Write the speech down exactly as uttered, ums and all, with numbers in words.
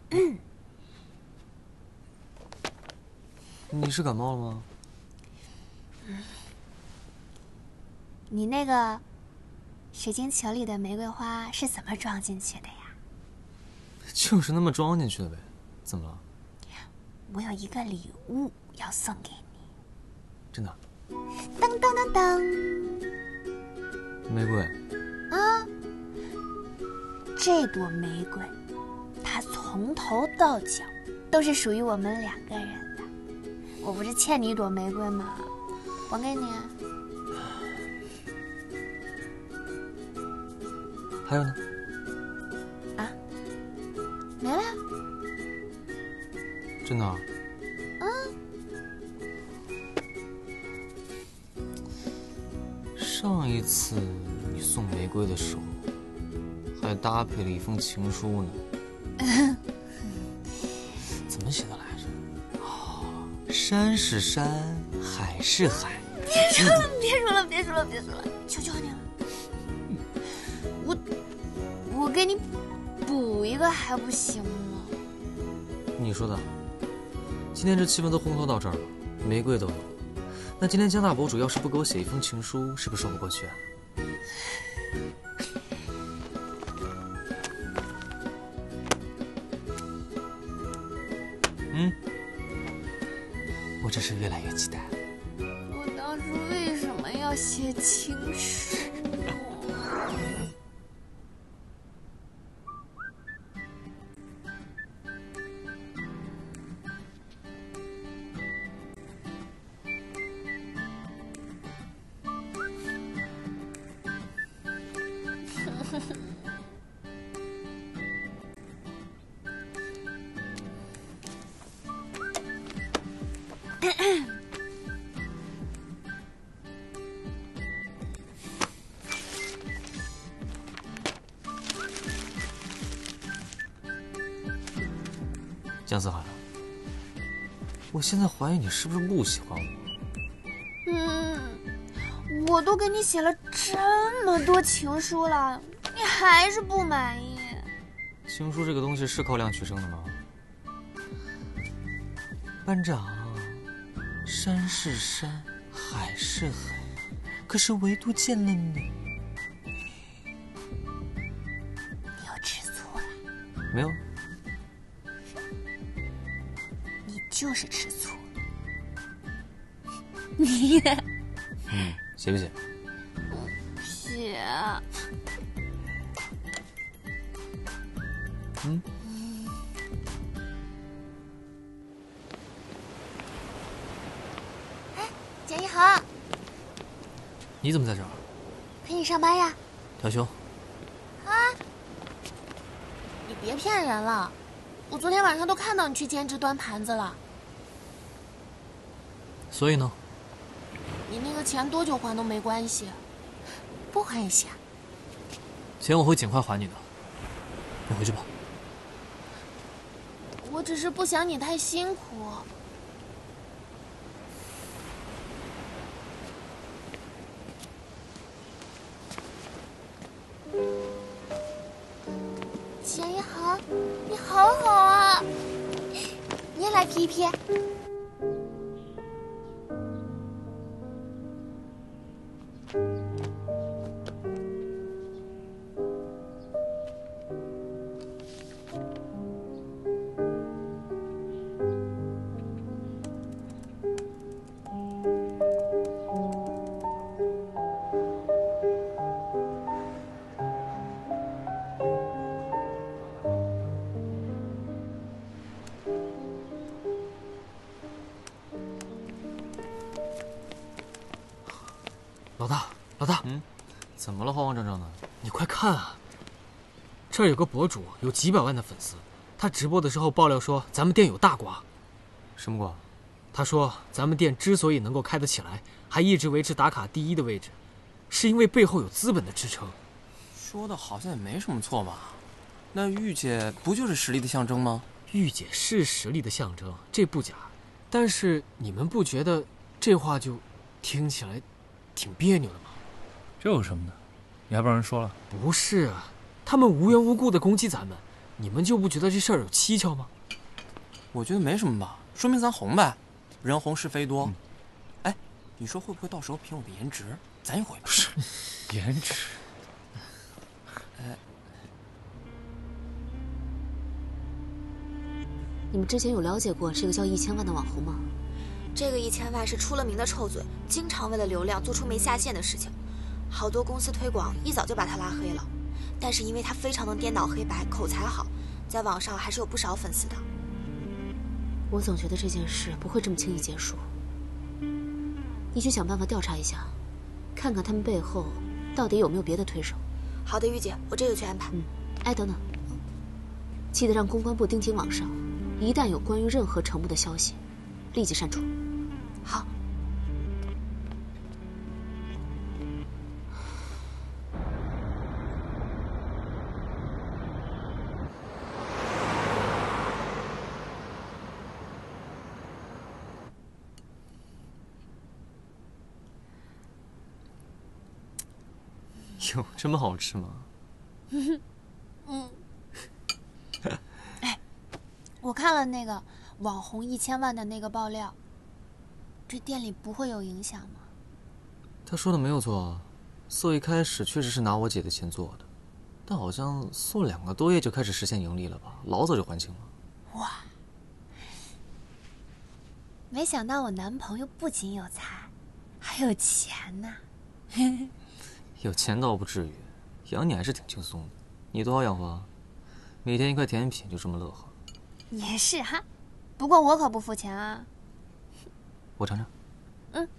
嗯。你是感冒了吗？ 嗯。你那个水晶球里的玫瑰花是怎么装进去的呀？ 就是那么装进去的呗，怎么了？ 我有一个礼物要送给你。 真的？ 当当当当。 玫瑰。 啊，这朵玫瑰，它从头到脚都是属于我们两个人的。我不是欠你一朵玫瑰吗？还给你。 还有呢？ 啊，没了。 真的啊？ 嗯。 上一次你送玫瑰的时候，还搭配了一封情书呢。怎么写的来着？哦，山是山，海是海。 别说了，别说了，别说了，别说了，求求你了。我我给你补一个还不行吗？ 你说的。今天这气氛都烘托到这儿了，玫瑰都有了。那今天江大博主要是不给我写一封情书，是不是说不过去啊？嗯，我只是越来越期待了。 我当时为什么要写情书？ 江思涵，我现在怀疑你是不是不喜欢我。 嗯，我都给你写了这么多情书了，你还是不满意？ 情书这个东西是靠量取胜的吗？班长，山是山，海是海，可是唯独见了你， 你又吃醋了？ 没有。 你就是吃醋。你， 嗯，写不写？ 写。 嗯。 哎，蒋一航， 你怎么在这儿？ 陪你上班呀。 调休。 啊！你别骗人了，我昨天晚上都看到你去兼职端盘子了。 所以呢？ 你那个钱多久还都没关系，不还也行。 钱我会尽快还你的，你回去吧。 我只是不想你太辛苦。钱一航，你好好啊，你也来 P 一 P。 老大，老大，嗯，怎么了？慌慌张张的，你快看啊！这儿有个博主，有几百万的粉丝，他直播的时候爆料说咱们店有大瓜。什么瓜？他说咱们店之所以能够开得起来，还一直维持打卡第一的位置，是因为背后有资本的支撑。 说的好像也没什么错吧？那玉姐不就是实力的象征吗？ 玉姐是实力的象征，这不假。但是你们不觉得这话就听起来挺别扭的吗？ 这有什么的？你还帮人说了？ 不是啊，他们无缘无故的攻击咱们， 你们就不觉得这事儿有蹊跷吗？ 我觉得没什么吧，说明咱红呗，人红是非多。嗯、哎，你说会不会到时候凭我的颜值，咱也回吧？ 不是，颜值。 哎， 你们之前有了解过这个叫一千万的网红吗？ 这个一千万是出了名的臭嘴，经常为了流量做出没下限的事情，好多公司推广一早就把他拉黑了。但是因为他非常能颠倒黑白，口才好，在网上还是有不少粉丝的。 我总觉得这件事不会这么轻易结束。你去想办法调查一下，看看他们背后到底有没有别的推手。 好的，玉姐，我这就去安排。 嗯，哎，等等，记得让公关部盯紧网上，一旦有关于任何程步的消息，立即删除。 好。 有这么好吃吗？ 嗯。哎，我看了那个网红一千万的那个爆料，这店里不会有影响吗？ 他说的没有错啊，素一开始确实是拿我姐的钱做的，但好像素两个多月就开始实现盈利了吧，老早就还清了。 哇！没想到我男朋友不仅有才，还有钱呢。 有钱倒不至于，养你还是挺轻松的。你多少养活？每天一块甜品就这么乐呵。 也是哈，不过我可不付钱啊。 我尝尝。 嗯。